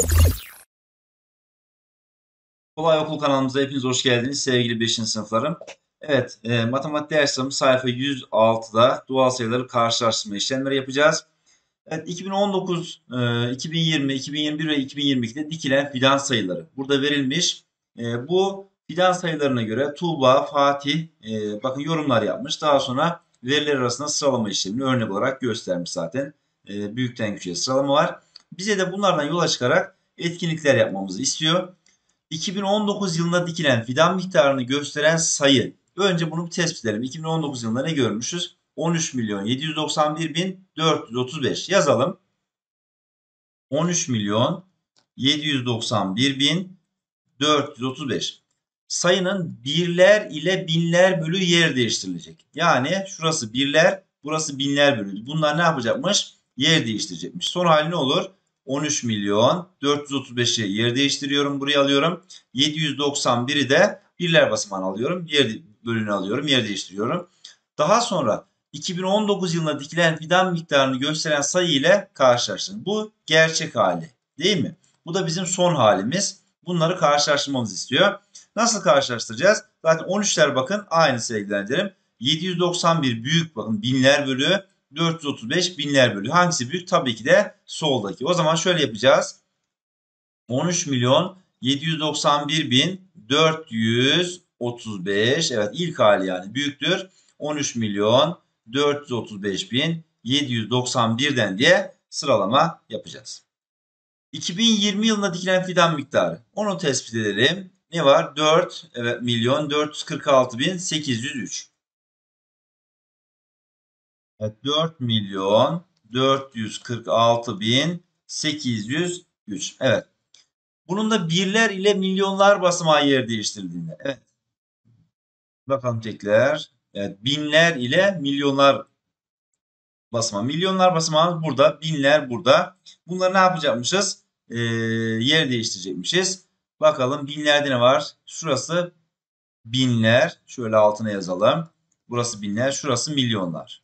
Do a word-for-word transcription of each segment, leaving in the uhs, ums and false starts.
Kolay Okul kanalımıza hepiniz hoş geldiniz sevgili beşinci sınıflarım. Evet, e, matematik dersimiz sayfa yüz altıda doğal sayıları karşılaştırma işlemleri yapacağız. Evet, iki bin on dokuz, e, iki bin yirmi, iki bin yirmi bir ve iki bin yirmi ikide dikilen fidan sayıları burada verilmiş. E, bu fidan sayılarına göre Tuğba, Fatih, e, bakın yorumlar yapmış. Daha sonra veriler arasında sıralama işlemini örnek olarak göstermiş zaten. E, büyükten küçüğe sıralama var. Bize de bunlardan yola çıkarak etkinlikler yapmamızı istiyor. iki bin on dokuz yılında dikilen fidan miktarını gösteren sayı. Önce bunu bir tespit edelim. iki bin on dokuz yılında ne görmüşüz? on üç milyon yedi yüz doksan bir bin dört yüz otuz beş yazalım. on üç milyon yedi yüz doksan bir bin dört yüz otuz beş. Sayının birler ile binler bölü yer değiştirilecek. Yani şurası birler, burası binler bölü. Bunlar ne yapacakmış? Yer değiştirecekmiş. Son hali ne olur? on üç milyon dört yüz otuz beşi yer değiştiriyorum. Buraya alıyorum. yedi yüz doksan biri de birler basamağını alıyorum. Yer bölünü alıyorum. Yer değiştiriyorum. Daha sonra iki bin on dokuz yılında dikilen fidan miktarını gösteren sayı ile karşılaştırın. Bu gerçek hali, değil mi? Bu da bizim son halimiz. Bunları karşılaştırmamızı istiyor. Nasıl karşılaştıracağız? Zaten on üçler bakın aynı sevgilendirim. yedi yüz doksan bir büyük, bakın binler bölü, dört yüz otuz beş binler bölü. Hangisi büyük? Tabii ki de soldaki. O zaman şöyle yapacağız. on üç milyon yedi yüz doksan bir bin dört yüz otuz beş, evet ilk hali yani büyüktür. on üç milyon dört yüz otuz beş bin yedi yüz doksan birden diye sıralama yapacağız. iki bin yirmi yılında dikilen fidan miktarı. Onu tespit edelim. Ne var? dört evet, milyon dört yüz kırk altı bin sekiz yüz üç. Evet, dört milyon dört yüz kırk altı bin sekiz yüz üç. Evet. Bunun da birler ile milyonlar basamağı yer değiştirdiğinde. Evet. Bakalım tekrar. Evet, binler ile milyonlar basamağı. Milyonlar basamağı burada. Binler burada. Bunları ne yapacakmışız? Ee, yer değiştirecekmişiz. Bakalım binlerde ne var? Şurası binler. Şöyle altına yazalım. Burası binler. Şurası milyonlar.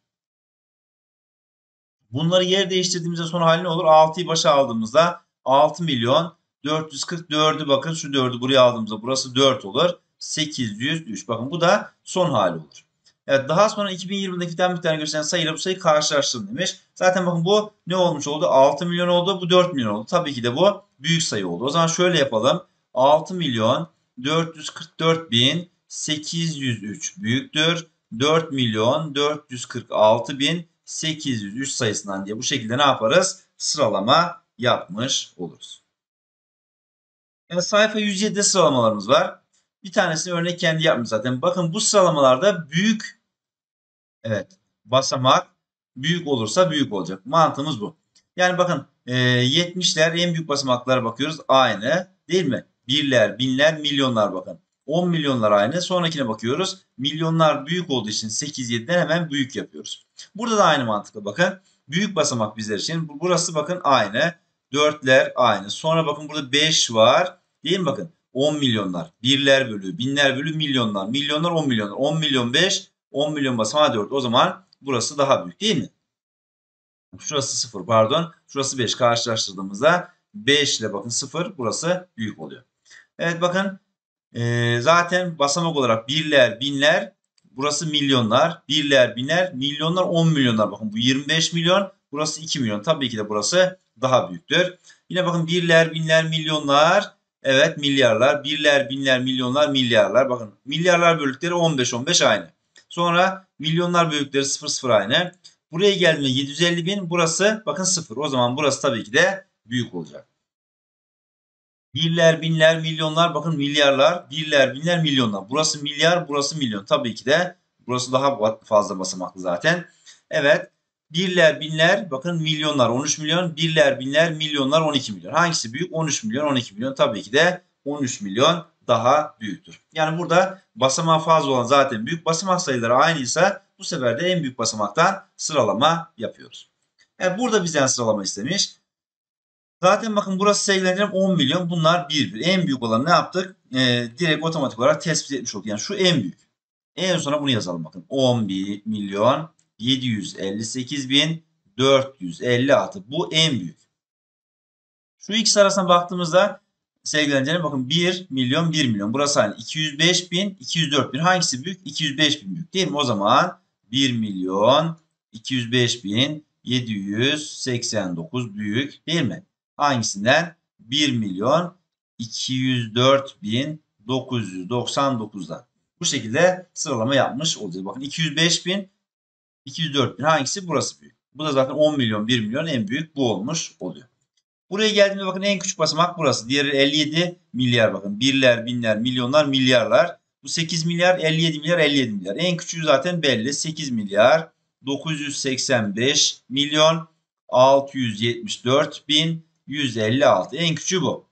Bunları yer değiştirdiğimizde son hali ne olur? altıyı başa aldığımızda altı milyon dört yüz kırk dördü, bakın şu dördü buraya aldığımızda burası dört olur. sekiz yüz üç. Bakın bu da son hali olur. Evet, daha sonra iki bin yirmideki fidan miktarını gösteren sayıyla bu sayıyı karşılaştırın demiş. Zaten bakın bu ne olmuş oldu? altı milyon oldu. Bu dört milyon oldu. Tabii ki de bu büyük sayı oldu. O zaman şöyle yapalım. altı milyon dört yüz kırk dört bin sekiz yüz üç büyüktür. dört milyon dört yüz kırk altı bin sekiz yüz üç sayısından diye bu şekilde ne yaparız? Sıralama yapmış oluruz. Yani sayfa yüz yedide sıralamalarımız var. Bir tanesini örnek kendi yapmış zaten. Bakın bu sıralamalarda büyük, evet, basamak büyük olursa büyük olacak. Mantığımız bu. Yani bakın e, yetmişler en büyük basamaklara bakıyoruz. Aynı değil mi? Birler, binler, milyonlar bakın. on milyonlar aynı. Sonrakine bakıyoruz. Milyonlar büyük olduğu için sekiz yediden hemen büyük yapıyoruz. Burada da aynı mantıkla bakın. Büyük basamak bizler için. Burası bakın aynı. Dörtler aynı. Sonra bakın burada beş var. Değil mi bakın? on milyonlar. Birler bölü, binler bölü, milyonlar. Milyonlar on milyonlar. on milyon beş, on milyon basamağı dört. O zaman burası daha büyük değil mi? Şurası sıfır, pardon. Şurası beş, karşılaştırdığımızda beş ile bakın sıfır, burası büyük oluyor. Evet bakın e, zaten basamak olarak birler, binler, burası milyonlar, birler, binler, milyonlar, on milyonlar. Bakın bu yirmi beş milyon, burası iki milyon. Tabii ki de burası daha büyüktür. Yine bakın birler, binler, milyonlar, evet milyarlar, birler, binler, milyonlar, milyarlar. Bakın milyarlar bölükleri on beş on beş aynı. Sonra milyonlar bölükleri sıfır sıfır aynı. Buraya geldiğinde yedi yüz elli bin, burası bakın sıfır. O zaman burası tabii ki de büyük olacak. Birler, binler, milyonlar, bakın milyarlar, birler, binler, milyonlar. Burası milyar, burası milyon. Tabii ki de burası daha fazla basamaklı zaten. Evet. Birler, binler, bakın milyonlar on üç milyon, birler, binler, milyonlar on iki milyon. Hangisi büyük? on üç milyon, on iki milyon. Tabii ki de on üç milyon daha büyüktür. Yani burada basamağı fazla olan zaten büyük, basamak sayıları aynıysa bu sefer de en büyük basamaktan sıralama yapıyoruz. Evet, burada bizden sıralama istemiş. Zaten bakın burası sevgilendirim on milyon. Bunlar bir bir. En büyük olan ne yaptık? Ee, direkt otomatik olarak tespit etmiş olduk. Yani şu en büyük. En sona bunu yazalım bakın. on bir milyon yedi yüz elli sekiz bin dört yüz elli altı. Bu en büyük. Şu ikisi arasına baktığımızda sevgili öğrencilerim bakın bir milyon bir milyon. Burası aynı. iki yüz beş bin iki yüz dört bin. Hangisi büyük? iki yüz beş bin büyük değil mi? O zaman bir milyon iki yüz beş bin yedi yüz seksen dokuz büyük değil mi? Hangisinden? bir milyon iki yüz dört bin dokuz yüz doksan dokuzdan. Bu şekilde sıralama yapmış olacağız. Bakın iki yüz beş bin iki yüz dört bin hangisi? Burası büyük. Bu da zaten on milyon bir milyon en büyük bu olmuş oluyor. Buraya geldiğimde bakın en küçük basamak burası. Diğeri elli yedi milyar bakın. Birler, binler, milyonlar, milyarlar. Bu sekiz milyar, elli yedi milyar, elli yedi milyar. En küçüğü zaten belli. sekiz milyar, dokuz yüz seksen beş milyon, altı yüz yetmiş dört bin yüz elli altı. En küçüğü bu.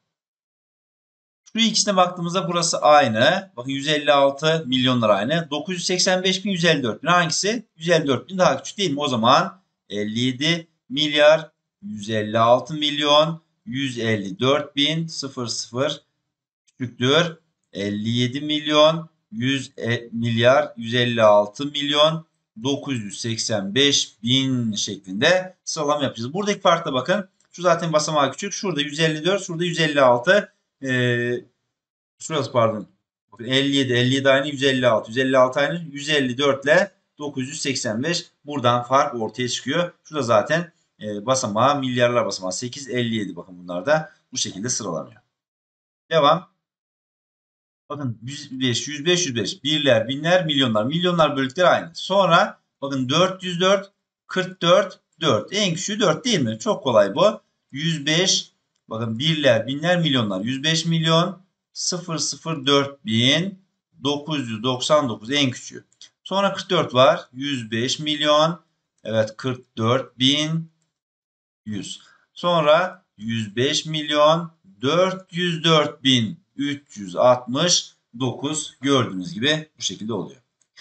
Şu ikisine baktığımızda burası aynı. Bakın yüz elli altı milyonlar aynı. dokuz yüz seksen beş bin yüz elli dört bin hangisi? yüz elli dört bin daha küçük değil mi? O zaman elli yedi milyar yüz elli altı milyon yüz elli dört bin sıfır sıfır küçüktür. elli yedi milyon yüz milyar yüz elli altı milyon dokuz yüz seksen beş bin şeklinde sıralama yapacağız. Buradaki farkla bakın. Şu zaten basamağı küçük. Şurada yüz elli dört, şurada yüz elli altı. Ee, şurası pardon. Bakın elli yedi, elli yedi aynı, yüz elli altı. yüz elli altı aynı, yüz elli dört ile dokuz yüz seksen beş. Buradan fark ortaya çıkıyor. Şurada zaten e, basamağı milyarlar basamağı sekiz, elli yedi bakın bunlar da bu şekilde sıralanıyor. Devam. Bakın yüz beş, yüz beş, yüz beş. Birler, binler, milyonlar. Milyonlar bölükleri aynı. Sonra bakın dört yüz dört, kırk dört, dört. En küçüğü dört değil mi? Çok kolay bu. yüz beş, bakın birler, binler, milyonlar. yüz beş milyon sıfır sıfır dört bin dokuz yüz doksan dokuz en küçüğü. Sonra kırk dört var. yüz beş milyon, evet kırk dört bin yüz. Sonra yüz beş milyon dört yüz dört bin üç yüz altmış dokuz gördüğünüz gibi bu şekilde oluyor.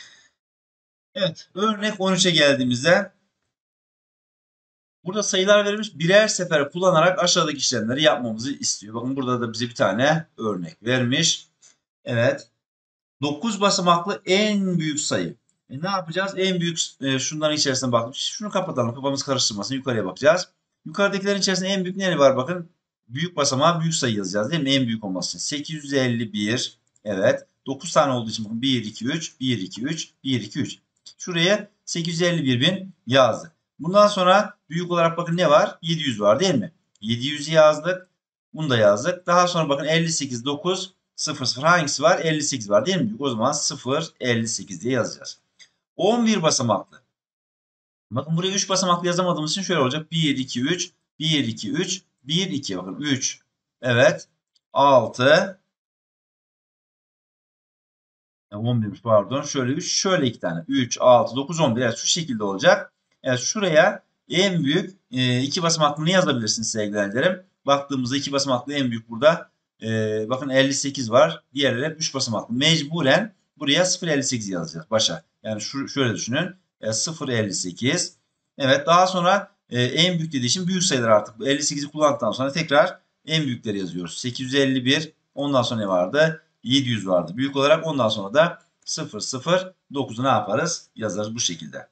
Evet, örnek on üçe geldiğimizde burada sayılar verilmiş, birer sefer kullanarak aşağıdaki işlemleri yapmamızı istiyor. Bakın burada da bize bir tane örnek vermiş. Evet, dokuz basamaklı en büyük sayı. E ne yapacağız? En büyük e, şunların içerisine bakmış. Şunu kapatalım, kafamız karıştırmasın. Yukarıya bakacağız. Yukarıdakilerin içerisinde en büyük ne var? Bakın büyük basamağa büyük sayı yazacağız değil mi? En büyük olması için. sekiz yüz elli bir. Evet. dokuz tane olduğu için bakın bir, iki, üç, bir, iki, üç, bir, iki, üç. Şuraya sekiz yüz elli bir bin yazdık. Bundan sonra büyük olarak bakın ne var? yedi yüz var değil mi? yedi yüzü yazdık. Bunu da yazdık. Daha sonra bakın elli sekiz, dokuz, sıfır sıfır hangisi var? elli sekiz var değil mi? O zaman sıfır, elli sekiz diye yazacağız. on bir basamaklı. Bakın buraya üç basamaklı yazamadığımız için şöyle olacak. bir, iki, üç, bir, iki, üç, bir, iki. Bakın üç. Evet. altı. on bir pardon. Şöyle üç. Şöyle iki tane. üç, altı, dokuz, on bir. Evet şu şekilde olacak. Evet şuraya en büyük e, iki basamaklını yazabilirsiniz sevgili öğrencilerim. Baktığımızda iki basamaklı en büyük burada. E, bakın elli sekiz var. Diğerleri hep üç basamaklı. Mecburen buraya sıfır virgül elli sekiz yazacağız başa. Yani şu, şöyle düşünün. E, sıfır virgül elli sekiz. Evet daha sonra e, en büyük dediği için büyük sayılar artık. elli sekizi kullandıktan sonra tekrar en büyükleri yazıyoruz. sekiz yüz elli bir. Ondan sonra ne vardı? yedi yüz vardı. Büyük olarak ondan sonra da sıfır sıfır dokuzu ne yaparız? Yazarız bu şekilde.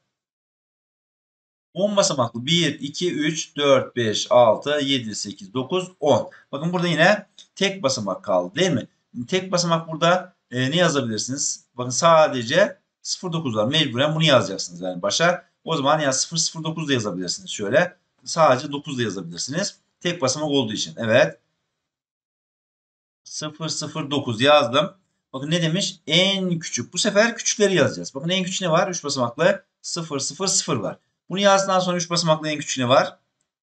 on basamaklı bir, iki, üç, dört, beş, altı, yedi, sekiz, dokuz, on. Bakın burada yine tek basamak kaldı değil mi? Tek basamak burada e, ne yazabilirsiniz? Bakın sadece sıfır virgül dokuz var. Mecburen bunu yazacaksınız yani başa. O zaman ya sıfır virgül dokuz da yazabilirsiniz şöyle. Sadece dokuz da yazabilirsiniz. Tek basamak olduğu için. Evet. sıfır sıfır dokuz yazdım. Bakın ne demiş? En küçük. Bu sefer küçükleri yazacağız. Bakın en küçük ne var? üç basamaklı sıfır sıfır sıfır var. Bunu yazdıktan sonra üç basamaklı en küçük ne var?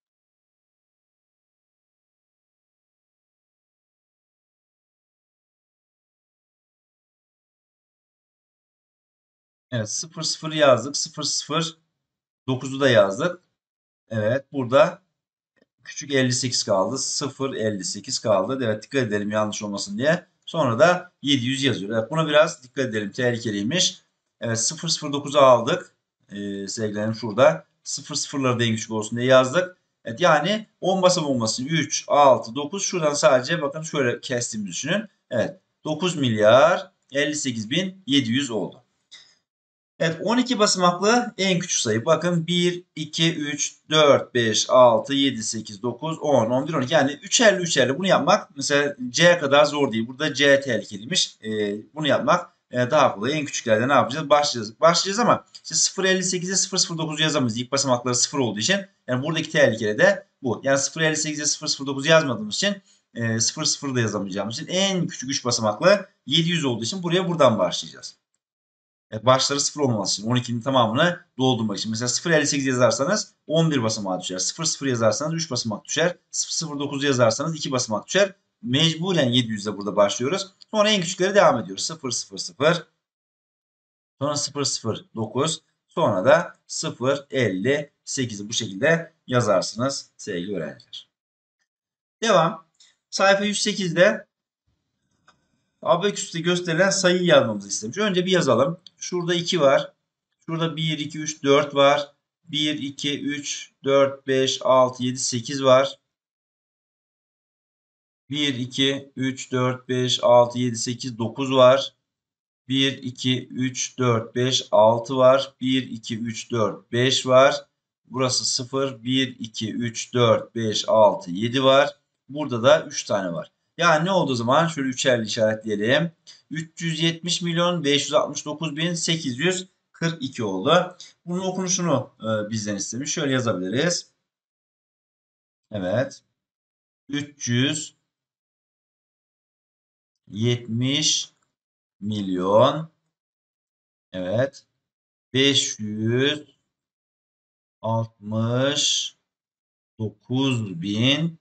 Evet sıfır sıfır yazdık. sıfır sıfır dokuzu da yazdık. Evet burada küçük elli sekiz kaldı. sıfır elli sekiz kaldı. Evet dikkat edelim yanlış olmasın diye. Sonra da yedi yüz yazıyor. Evet buna biraz dikkat edelim. Tehlikeliymiş. Evet sıfır sıfır dokuzu aldık. Ee, sevgilerim şurada. sıfır sıfırları da en küçük olsun diye yazdık. Evet yani on basamak olmasın. üç, altı, dokuz. Şuradan sadece bakın şöyle kestiğimizi düşünün. Evet dokuz milyar elli sekiz bin yedi yüz oldu. Evet, on iki basamaklı en küçük sayı. Bakın bir, iki, üç, dört, beş, altı, yedi, sekiz, dokuz, on, on bir, on iki. Yani üçerli üçerli bunu yapmak mesela C kadar zor değil. Burada C tehlikeliymiş. Ee, bunu yapmak e, daha kolay. En küçüklerde ne yapacağız? Başlayacağız. Başlayacağız ama işte sıfır virgül elli sekize sıfır virgül sıfır dokuz yazamayız. İlk basamakları sıfır olduğu için. Yani buradaki tehlikeli de bu. Yani sıfır virgül elli sekize sıfır virgül sıfır dokuz yazmadığımız için e, sıfır virgül sıfır da yazamayacağımız için en küçük üç basamaklı yedi yüz olduğu için buraya buradan başlayacağız. E, başları sıfır olmaması için on ikinin tamamını doldurmak için. Mesela sıfır virgül elli sekiz yazarsanız on bir basamağa düşer. sıfır virgül sıfır yazarsanız üç basamak düşer. sıfır virgül sıfır dokuz yazarsanız iki basamak düşer. Mecburen yedi yüzle burada başlıyoruz. Sonra en küçükleri devam ediyoruz. sıfır virgül sıfır sıfır. Sonra sıfır virgül sıfır dokuz. Sonra da sıfır virgül elli sekizi bu şekilde yazarsınız sevgili öğrenciler. Devam. Sayfa yüz sekizde abaküste gösterilen sayıyı yazmamızı istemiş. Önce bir yazalım. Şurada iki var. Şurada bir, iki, üç, dört var. bir, iki, üç, dört, beş, altı, yedi, sekiz var. bir, iki, üç, dört, beş, altı, yedi, sekiz, dokuz var. bir, iki, üç, dört, beş, altı var. bir, iki, üç, dört, beş var. Burası sıfır. bir, iki, üç, dört, beş, altı, yedi var. Burada da üç tane var. Yani ne oldu o zaman? Şöyle üçerli işaretleyelim. üç yüz yetmiş milyon beş yüz altmış dokuz bin sekiz yüz kırk iki oldu. Bunun okunuşunu e, bizden istemiş. Şöyle yazabiliriz. Evet. üç yüz yetmiş milyon. Evet. beş yüz altmış dokuz bin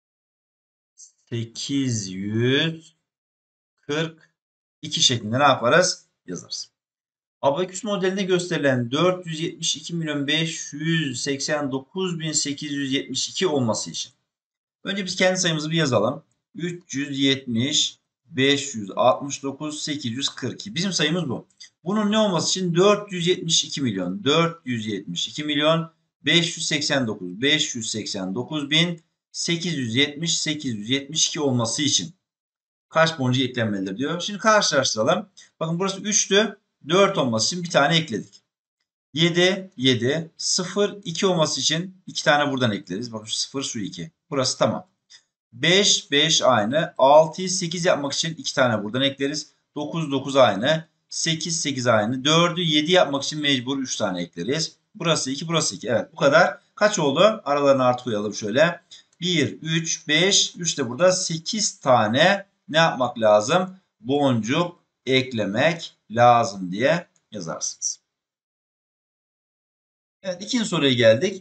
sekiz yüz kırk iki şeklinde ne yaparız? Yazarız. Abaküs modelinde gösterilen dört yüz yetmiş iki milyon beş yüz seksen dokuz bin sekiz yüz yetmiş iki olması için. Önce biz kendi sayımızı bir yazalım. üç yüz yetmiş, beş yüz altmış dokuz, sekiz yüz kırk iki. Bizim sayımız bu. Bunun ne olması için dört yüz yetmiş iki milyon, dört yüz yetmiş iki milyon, beş yüz seksen dokuz, beş yüz seksen dokuz bin, sekiz yüz yetmiş, sekiz yüz yetmiş iki olması için kaç boncuk eklenmelidir diyor. Şimdi karşılaştıralım. Bakın burası üçtü. dört olması için bir tane ekledik. yedi, yedi, sıfır, iki olması için iki tane buradan ekleriz. Bakın şu sıfır, şu iki. Burası tamam. beş, beş aynı. altıyı sekiz yapmak için iki tane buradan ekleriz. dokuz, dokuz aynı. sekiz, sekiz aynı. dördü yedi yapmak için mecbur üç tane ekleriz. Burası iki, burası iki. Evet, bu kadar. Kaç oldu? Aralarını artı koyalım şöyle. bir, üç, beş, üç de burada sekiz tane ne yapmak lazım? Boncuk eklemek lazım diye yazarsınız. Evet, ikinci soruya geldik.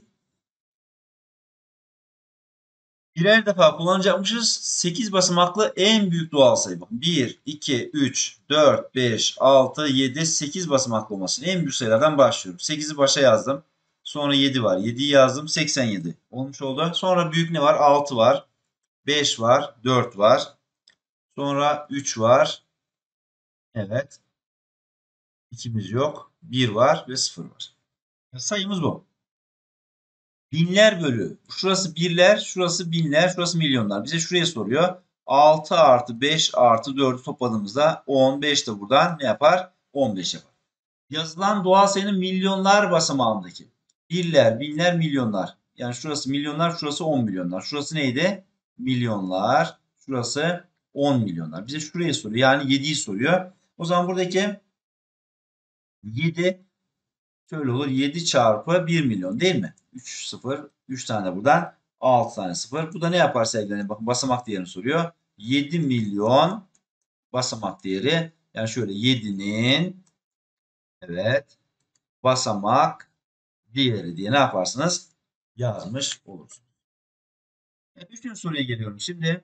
Birer defa kullanacakmışız. sekiz basamaklı en büyük doğal sayı. Bakın bir, iki, üç, dört, beş, altı, yedi, sekiz basamaklı olmasın. En büyük sayılardan başlıyorum. sekizi başa yazdım. Sonra yedi var. yediyi yazdım. seksen yedi olmuş oldu. Sonra büyük ne var? altı var. beş var. dört var. Sonra üç var. Evet. ikimiz yok. bir var ve sıfır var. Sayımız bu. Binler bölü. Şurası birler, şurası binler, şurası milyonlar. Bize şuraya soruyor. altı artı beş artı dördü topladığımızda on beş de buradan ne yapar? on beş yapar. Yazılan doğal sayının milyonlar basamağındaki. Birler, binler, milyonlar. Yani şurası milyonlar, şurası on milyonlar. Şurası neydi? Milyonlar. Şurası on milyonlar. Bize şurayı soruyor. Yani yediyi soruyor. O zaman buradaki yedi şöyle olur. yedi çarpı bir milyon değil mi? üç sıfır. üç tane de buradan. altı tane sıfır. Bu da ne yapar sevgiler? Bakın basamak değerini soruyor. yedi milyon basamak değeri. Yani şöyle yedinin evet basamak değeri diye ne yaparsınız? Yazmış olursunuz. Evet, üçüncü soruya geliyorum şimdi.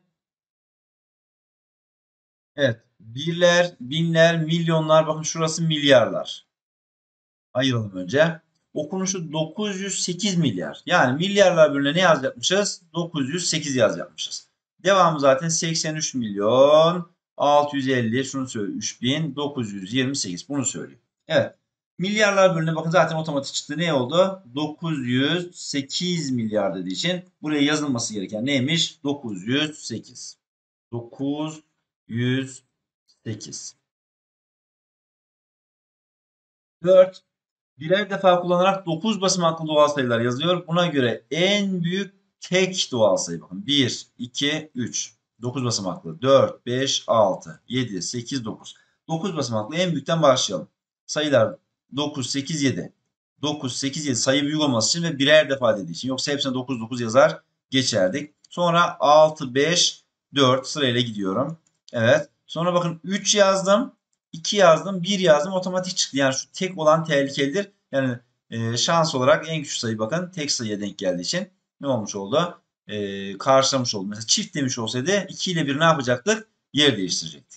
Evet. Birler, binler, milyonlar. Bakın şurası milyarlar. Ayıralım önce. Okunuşu dokuz yüz sekiz milyar. Yani milyarlar bölüne ne yazacakmışız? dokuz yüz sekiz yazacakmışız. Devamı zaten seksen üç milyon altı yüz elli. Şunu söylüyor. üç bin dokuz yüz yirmi sekiz. Bunu söylüyor. Evet. Milyarlar bölüne bakın zaten otomatik çıktı. Ne oldu? dokuz yüz sekiz milyar dediği için buraya yazılması gereken neymiş? dokuz yüz sekiz. dokuz yüz sekiz. dört birer defa kullanarak dokuz basamaklı doğal sayılar yazıyor. Buna göre en büyük tek doğal sayı bakın. bir, iki, üç. dokuz basamaklı. dört, beş, altı, yedi, sekiz, dokuz. dokuz basamaklı en büyükten başlayalım. Sayılar dokuz, sekiz, yedi. dokuz, sekiz, yedi sayı büyük olması için ve birer defa dediği için. Yoksa hepsine dokuz, dokuz yazar geçerdik. Sonra altı, beş, dört sırayla gidiyorum. Evet. Sonra bakın üç yazdım. iki yazdım, bir yazdım, otomatik çıktı. Yani şu tek olan tehlikelidir. Yani e, şans olarak en küçük sayı bakın tek sayıya denk geldiği için ne olmuş oldu? E, karşılamış oldu. Mesela çift demiş olsaydı iki ile bir ne yapacaktık? Yer değiştirecektik.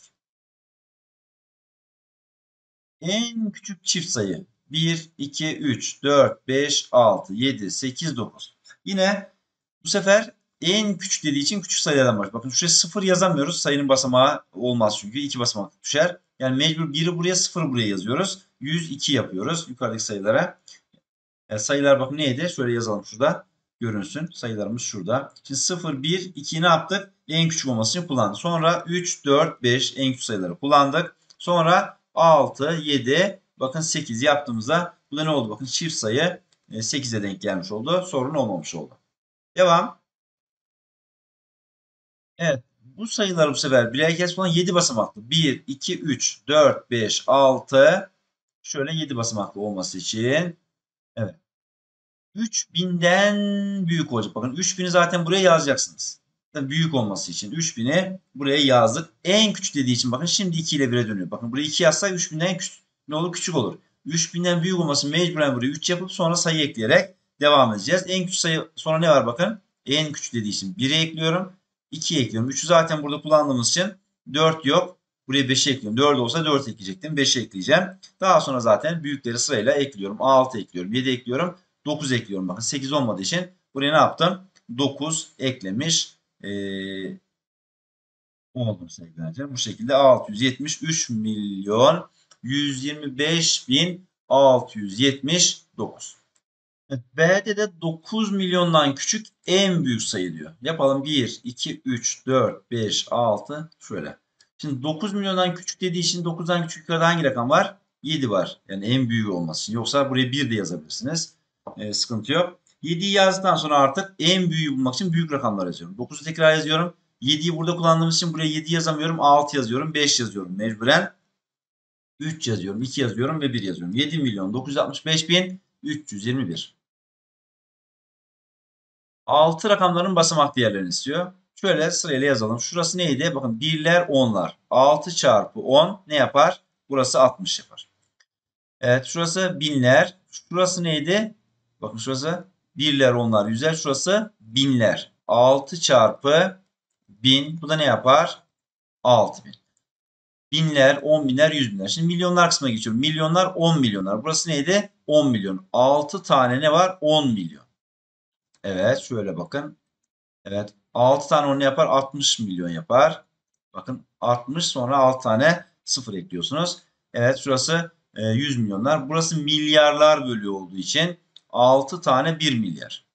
En küçük çift sayı bir, iki, üç, dört, beş, altı, yedi, sekiz, dokuz. Yine bu sefer en küçük dediği için küçük sayılardan var. Bakın şuraya sıfır yazamıyoruz. Sayının basamağı olmaz çünkü. iki basamak düşer. Yani mecbur biri buraya sıfırı buraya yazıyoruz. yüz iki yapıyoruz yukarıdaki sayılara. Yani sayılar bakın neydi? Şöyle yazalım şurada. Görünsün. Sayılarımız şurada. Şimdi sıfır, bir, ikiyi ne yaptık? En küçük olması için kullandık. Sonra üç, dört, beş en küçük sayıları kullandık. Sonra altı, yedi, bakın sekiz yaptığımızda bu da ne oldu? Bakın çift sayı sekize denk gelmiş oldu. Sorun olmamış oldu. Devam. Evet. Bu sayılar bu sefer birer kez falan yedi basamaklı. bir, iki, üç, dört, beş, altı. Şöyle yedi basamaklı olması için. Evet. üç binden büyük olacak. Bakın üç bini zaten buraya yazacaksınız. Büyük olması için üç bini buraya yazdık. En küçük dediği için bakın şimdi iki ile bire dönüyor. Bakın buraya iki yazsak üç binden küçük, ne olur? Küçük olur. üç binden büyük olması mecburen buraya üç yapıp sonra sayı ekleyerek devam edeceğiz. En küçük sayı sonra ne var bakın? En küçük dediği için biri ekliyorum. ikiyi ekliyorum. üçü zaten burada kullandığımız için dört yok. Buraya beşi ekliyorum. dört olsa dört ekleyecektim. beşi ekleyeceğim. Daha sonra zaten büyükleri sırayla ekliyorum. altı ekliyorum. yedi ekliyorum. dokuz ekliyorum. Bakın sekiz olmadığı için buraya ne yaptım? dokuz eklemiş ee, oldum sevgili. Bu şekilde altı yüz yetmiş üç milyon yüz yirmi beş bin altı yüz yetmiş dokuz. B'de de dokuz milyondan küçük en büyük sayı diyor. Yapalım bir, iki, üç, dört, beş, altı şöyle. Şimdi dokuz milyondan küçük dediği için dokuzdan küçük yukarıda hangi rakam var? yedi var. Yani en büyüğü olması için. Yoksa buraya bir de yazabilirsiniz. Ee, sıkıntı yok. yediyi yazdıktan sonra artık en büyüğü bulmak için büyük rakamlar yazıyorum. dokuzu tekrar yazıyorum. yediyi burada kullandığımız için buraya yedi yazamıyorum. altı yazıyorum. beş yazıyorum mecburen. üç yazıyorum. iki yazıyorum ve bir yazıyorum. yedi milyon dokuz yüz altmış beş bin üç yüz yirmi bir. altı rakamların basamak değerlerini istiyor. Şöyle sırayla yazalım. Şurası neydi? Bakın birler, onlar. altı çarpı on ne yapar? Burası altmış yapar. Evet, şurası binler. Şurası neydi? Bakın şurası birler, onlar, yüzler. Şurası binler. altı çarpı bin. Bu da ne yapar? altı bin. Binler, on binler, yüz binler. Şimdi milyonlar kısmına geçiyorum. Milyonlar, on milyonlar. Burası neydi? on milyon. altı tane ne var? on milyon. Evet, şöyle bakın. Evet. altı tane on yapar? altmış milyon yapar. Bakın altmış sonra altı tane sıfır ekliyorsunuz. Evet şurası e, yüz milyonlar. Burası milyarlar bölüğü olduğu için altı tane bir milyar.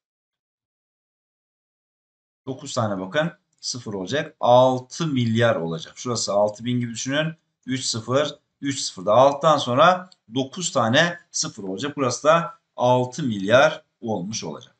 dokuz tane bakın sıfır olacak. altı milyar olacak. Şurası altı bin gibi düşünün. üç sıfır. üç sıfır da altıdan sonra dokuz tane sıfır olacak. Burası da altı milyar olmuş olacak.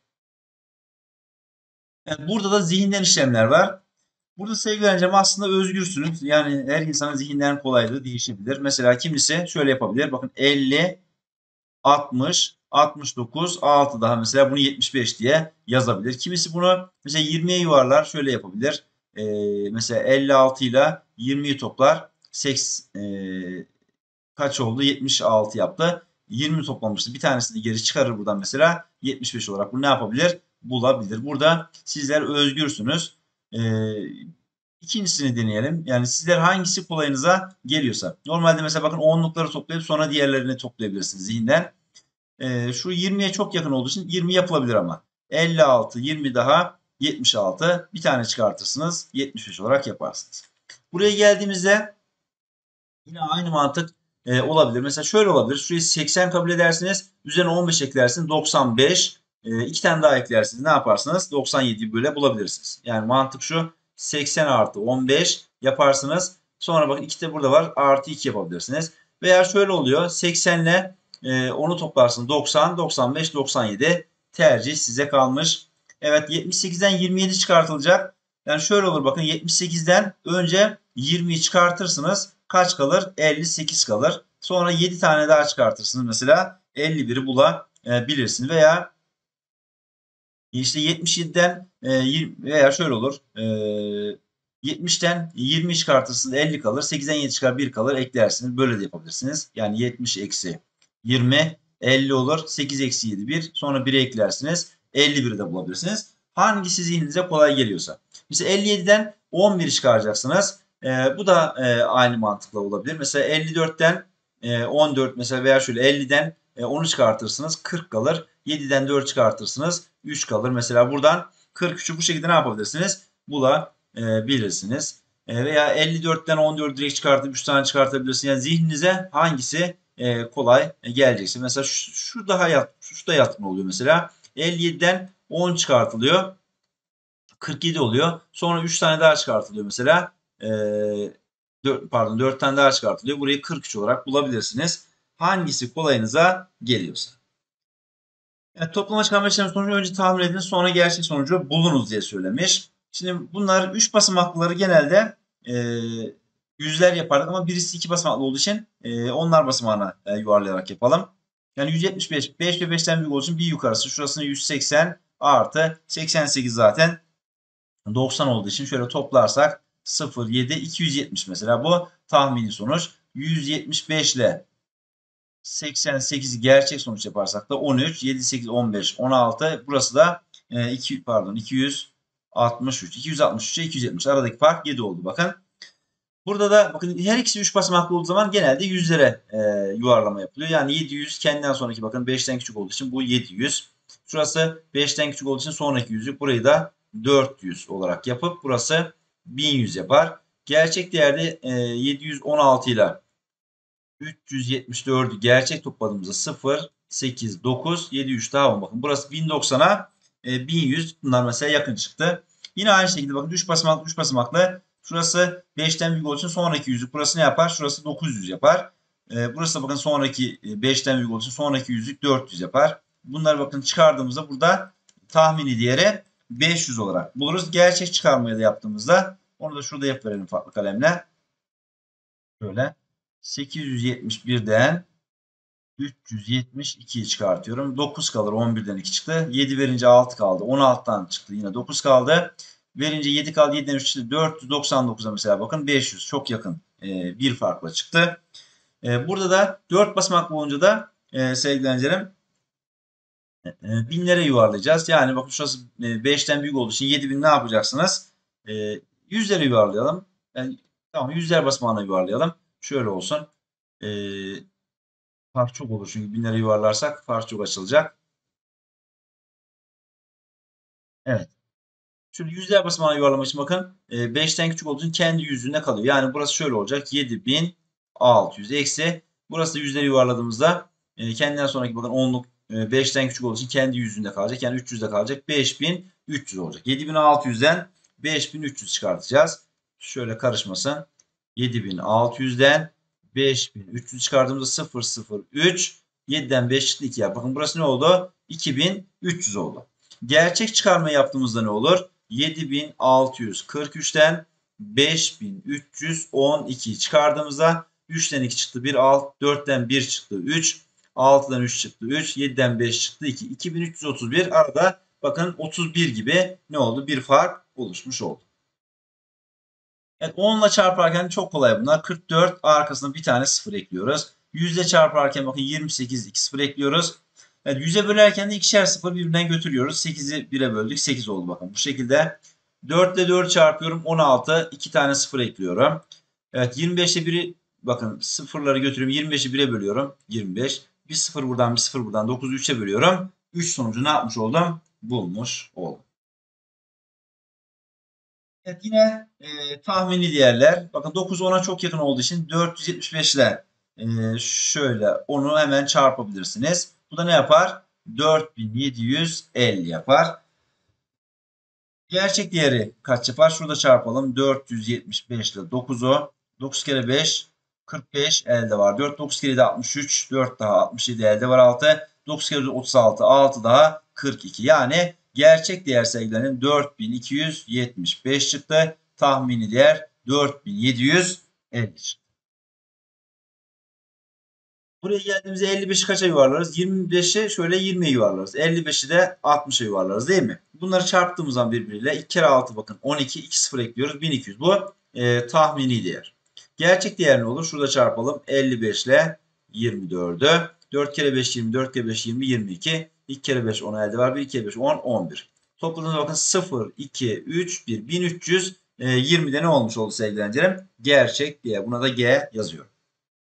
Evet, burada da zihinden işlemler var. Burada sevgili öğrencim aslında özgürsünüz. Yani her insanın zihinden kolaylığı değişebilir. Mesela kimisi şöyle yapabilir. Bakın elli, altmış, altmış dokuz, altı daha mesela bunu yetmiş beş diye yazabilir. Kimisi bunu mesela yirmiye yuvarlar şöyle yapabilir. Ee, mesela elli altı ile yirmiyi toplar. seksen, e, kaç oldu? yetmiş altı yaptı. yirmi toplamıştı. Bir tanesini geri çıkarır buradan mesela. yetmiş beş olarak bunu ne yapabilir? Bulabilir. Burada sizler özgürsünüz. Ee, ikincisini deneyelim. Yani sizler hangisi kolayınıza geliyorsa. Normalde mesela bakın onlukları toplayıp sonra diğerlerini toplayabilirsiniz zihinden. Ee, şu yirmiye çok yakın olduğu için yirmi yapılabilir ama. elli altı, yirmi daha yetmiş altı. Bir tane çıkartırsınız. yetmiş beş olarak yaparsınız. Buraya geldiğimizde yine aynı mantık e, olabilir. Mesela şöyle olabilir. Şurayı seksen kabul edersiniz. Üzerine on beş eklersiniz. doksan beş. E, iki tane daha eklersiniz. Ne yaparsınız? doksan yediyi böyle bulabilirsiniz. Yani mantık şu. seksen artı on beş yaparsınız. Sonra bakın iki de burada var. Artı iki yapabilirsiniz. Veya şöyle oluyor. seksen ile e, onu toplarsın doksan, doksan beş, doksan yedi. Tercih size kalmış. Evet, yetmiş sekizden yirmi yedi çıkartılacak. Yani şöyle olur, bakın yetmiş sekizden önce yirmiyi çıkartırsınız. Kaç kalır? elli sekiz kalır. Sonra yedi tane daha çıkartırsınız. Mesela elli biri bulabilirsiniz. Veya işte yetmiş yediden e, veya şöyle olur. E, yetmişten yirmi çıkartırsınız, elli kalır. sekizden yedi çıkar, bir kalır, eklersiniz. Böyle de yapabilirsiniz. Yani yetmiş eksi yirmi, elli olur. sekiz eksi yedi, bir. Sonra biri eklersiniz. elli biri de bulabilirsiniz. Hangisi zihninize kolay geliyorsa. Mesela elli yediden on bir çıkaracaksınız. E, bu da e, aynı mantıkla olabilir. Mesela elli dörtten e, on dört, mesela veya şöyle elliden e, onu çıkartırsınız, kırk kalır. yediden dört çıkartırsınız, üç kalır. Mesela buradan kırk üçü bu şekilde ne yapabilirsiniz? Bulabilirsiniz. E, veya elli dörtten on dört direkt çıkartıp üç tane çıkartabilirsiniz. Yani zihninize hangisi e, kolay gelecekse. Mesela şu, şu daha yat, şu da yatkın oluyor mesela. elli yediden on çıkartılıyor, kırk yedi oluyor. Sonra üç tane daha çıkartılıyor mesela. E, dört, pardon dört tane daha çıkartılıyor. Burayı kırk üç olarak bulabilirsiniz. Hangisi kolayınıza geliyorsa. Yani toplama çıkarma işlemi sonucu önce tahmin edin, sonra gerçek sonucu bulunuz diye söylemiş. Şimdi bunlar üç basamaklıları genelde e, yüzler yapardık ama birisi iki basamaklı olduğu için e, onlar basamağına e, yuvarlayarak yapalım. Yani yüz yetmiş beş, beş ve beşten büyük olduğu için bir yukarısı. Şurasını yüz seksen artı seksen sekiz zaten doksan olduğu için şöyle toplarsak sıfır, yedi, iki yüz yetmiş mesela bu tahmini sonuç. yüz yetmiş beş ile seksen sekiz gerçek sonuç yaparsak da on üç, yedi, sekiz, on beş, on altı. Burası da e, iki, pardon iki yüz altmış üç. iki yüz altmış üçe iki yüz yetmiş. Aradaki fark yedi oldu bakın. Burada da bakın her ikisi üç basamaklı olduğu zaman genelde yüzlere e, yuvarlama yapılıyor. Yani yedi yüz kendinden sonraki, bakın beşten küçük olduğu için bu yedi yüz. Şurası beşten küçük olduğu için sonraki yüzlük. Burayı da dört yüz olarak yapıp burası bin yüz yapar. Gerçek değerde e, yedi yüz on altı ile üç yüz yetmiş dördü gerçek topladığımızda sıfır, sekiz, dokuz, yedi, üç daha on. Bakın burası bin doksana e, bin yüz. Bunlar mesela yakın çıktı. Yine aynı şekilde bakın üç basamaklı üç basamaklı. Şurası beşten büyük olduğu için sonraki yüzlük. Burası ne yapar? Şurası dokuz yüz yapar. E, burası da bakın sonraki e, beşten büyük olduğu için sonraki yüzlük dört yüz yapar. Bunları bakın çıkardığımızda burada tahmini değeri beş yüz olarak buluruz. Gerçek çıkarmayı da yaptığımızda onu da şurada yapıverelim farklı kalemle. Şöyle sekiz yüz yetmiş birden üç yüz yetmiş ikiyi çıkartıyorum. dokuz kalır. on birden iki çıktı. yedi verince altı kaldı. on altıdan çıktı. Yine dokuz kaldı. Verince yedi kaldı. yediden üç çıktı. dört yüz doksan dokuza mesela bakın beş yüz. Çok yakın e, bir farkla çıktı. E, burada da dört basamak boyunca da e, sevgili öğrencilerim e, binlere yuvarlayacağız. Yani bakın şurası e, beşten büyük olduğu için yedi bin ne yapacaksınız? E, yüzlere yuvarlayalım. Yani, tamam, yüzler basamağına yuvarlayalım. Şöyle olsun. E, Fark çok olur çünkü binlere yuvarlarsak fark çok açılacak. Evet. Şimdi yüzler basamağına yuvarlamak için bakın e, beşten küçük olduğu için kendi yüzünde kalıyor. Yani burası şöyle olacak. yedi bin altı yüz eksi. Burası da yüzleri yuvarladığımızda e, kendinden sonraki bakın onluk e, beşten küçük olduğu için kendi yüzünde kalacak. Yani üç yüzde kalacak. beş bin üç yüz olacak. yedi bin altı yüzden beş bin üç yüz çıkartacağız. Şöyle karışmasın. yedi bin altı yüzden beş bin üç yüz çıkardığımızda sıfır sıfır üç. yediden beş çıktı iki. Bakın burası ne oldu? iki bin üç yüz oldu. Gerçek çıkarma yaptığımızda ne olur? yedi bin altı yüz kırk üçten beş bin üç yüz on iki çıkardığımızda üçten iki çıktı bir, dörtten bir çıktı üç, altıdan üç çıktı üç, yediden beş çıktı iki. iki bin üç yüz otuz bir, arada bakın otuz bir gibi ne oldu? Bir fark oluşmuş oldu. Evet, on ile çarparken çok kolay bunlar. kırk dört, arkasına bir tane sıfır ekliyoruz. yüz ile çarparken bakın yirmi sekiz, iki sıfır ekliyoruz. Evet, yüze bölerken de ikişer sıfır birbirinden götürüyoruz. sekizi bire böldük. sekiz oldu bakın bu şekilde. dört ile dört çarpıyorum. on altı. iki tane sıfır ekliyorum. Evet, yirmi beş ile biri bakın sıfırları götürüyorum. yirmi beşi bire bölüyorum. yirmi beş. Bir sıfır buradan, bir sıfır buradan. dokuzu üçe bölüyorum. üç sonucu ne yapmış oldum? Bulmuş oldum. Evet, yine e, tahmini değerler. Bakın dokuz ona çok yakın olduğu için dört yüz yetmiş beş ile e, şöyle onu hemen çarpabilirsiniz. Bu da ne yapar? dört bin yedi yüz elli yapar. Gerçek değeri kaç yapar? Şurada çarpalım. dört yüz yetmiş beş ile dokuzu. dokuz kere beş kırk beş elde var. dört dokuz kere yedi altmış üç. dört daha altmış yedi elde var altı. dokuz kere otuz altı. altı daha kırk iki. Yani gerçek değer sevgilerinin dört bin iki yüz yetmiş beş çıktı. Tahmini değer dört bin yedi yüz elli çıktı. Buraya geldiğimizde elli beşi kaça yuvarlarız? yirmi beşi şöyle yirmiye yuvarlarız. elli beşi de altmışa yuvarlarız değil mi? Bunları çarptığımız zaman birbiriyle iki kere altı bakın on iki, iki sıfır ekliyoruz bin iki yüz. Bu e, tahmini değer. Gerçek değer ne olur? Şurada çarpalım. elli beş ile yirmi dördü. dört kere beş yirmi, dört kere beş yirmi, yirmi iki. iki kere beş on elde var. bir kere beş on, on bir. Topladığınızda bakın sıfır, iki, üç, bir. bin üç yüz yirmide ne olmuş oldu sevgili öğrencilerim? Gerçek değer. Buna da G yazıyorum.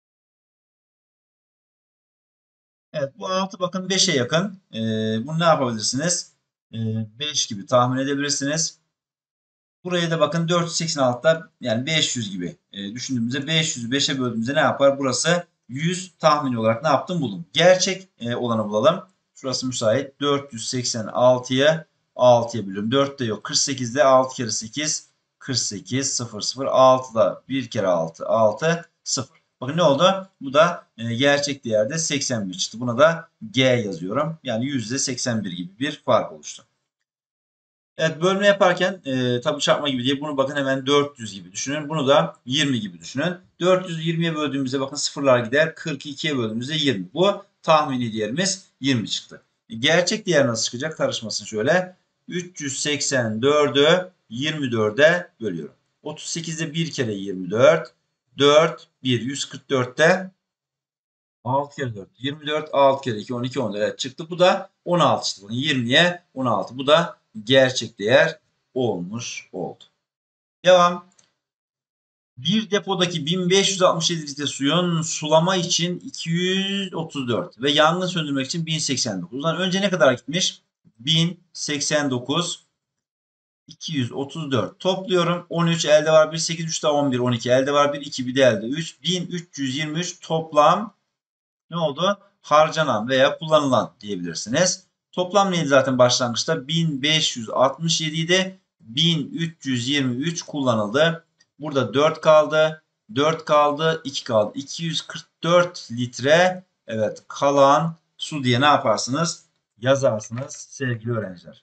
Evet, bu altı bakın beşe yakın. Ee, bunu ne yapabilirsiniz? Ee, beş gibi tahmin edebilirsiniz. Buraya da bakın dört yüz seksen altıda yani beş yüz gibi e, düşündüğümüzde beş yüzü beşe böldüğümüzde ne yapar? Burası yüz tahmini olarak ne yaptım buldum. Gerçek e, olanı bulalım. Şurası müsait. dört yüz seksen altıya altıya bölüyorum. dörtte yok. kırk sekizde altı kere sekiz kırk sekiz sıfır sıfır altıda bir kere altı altı sıfır. Bakın ne oldu? Bu da e, gerçek değerde seksen bir çıktı. Buna da G yazıyorum. Yani yüzde seksen bir gibi bir fark oluştu. Evet, bölme yaparken e, tabii çarpma gibi değil. Bunu bakın hemen dört yüz gibi düşünün. Bunu da yirmi gibi düşünün. dört yüzü yirmiye böldüğümüzde bakın sıfırlar gider. kırk ikiye böldüğümüzde yirmi. Bu tahmini değerimiz yirmi çıktı. Gerçek değer nasıl çıkacak? Karışmasın şöyle. üç yüz seksen dördü yirmi dörde bölüyorum. otuz sekizde bir kere yirmi dört. dört, bir. yüz kırk dörtte altı kere dört. yirmi dört, altı kere iki, on iki, on dört. Evet, çıktı. Bu da on altı çıktı. yirmiye on altı. Bu da gerçek değer olmuş oldu. Devam. Bir depodaki bin beş yüz altmış yedi litre suyun sulama için iki yüz otuz dört ve yangın söndürmek için bin seksen dokuz. O önce ne kadar gitmiş? bin seksen dokuz, iki yüz otuz dört. Topluyorum. on üç elde var bir. sekiz, üç daha on bir, on iki elde var bir. iki bir de elde üç. bin üç yüz yirmi üç toplam ne oldu? Harcanan veya kullanılan diyebilirsiniz. Toplam neydi zaten başlangıçta? bin beş yüz altmış yedi idi. bin üç yüz yirmi üç kullanıldı. Burada dört kaldı. dört kaldı. iki kaldı. iki yüz kırk dört litre evet kalan su diye ne yaparsınız? Yazarsınız sevgili öğrenciler.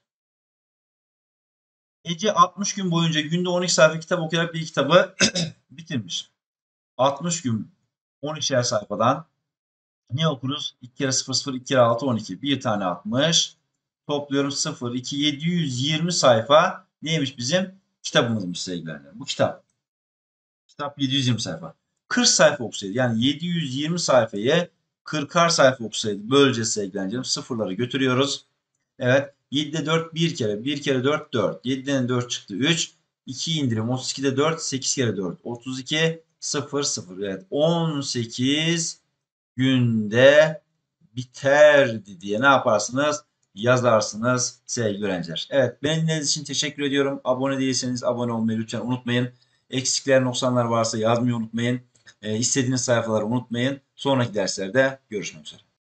Ece altmış gün boyunca günde on iki sayfa kitap okuyarak bir kitabı bitirmiş. altmış gün on ikişer sayfadan ne okuruz? iki kere sıfır sıfır, iki kere altı on iki. Bir tane altmış. Topluyorum sıfır, iki, yedi yüz yirmi sayfa. Neymiş bizim? Kitabımızmış sevgiler. Bu kitap. Kitap yedi yüz yirmi sayfa. kırk sayfa okusaydı yani yedi yüz yirmi sayfayı kırkar sayfa okusaydı böylece sevgilerim sıfırları götürüyoruz. Evet. yedide dört bir kere. bir kere dört dört. yediden dört çıktı üç. iki indirim. otuz ikide dört. sekiz kere dört. otuz iki. sıfır sıfır. Evet. on sekiz günde biterdi diye ne yaparsınız? Yazarsınız sevgili öğrenciler. Evet, beni dinlediğiniz için teşekkür ediyorum. Abone değilseniz abone olmayı lütfen unutmayın. Eksikler, noksanlar varsa yazmayı unutmayın. E, istediğiniz sayfaları unutmayın. Sonraki derslerde görüşmek üzere.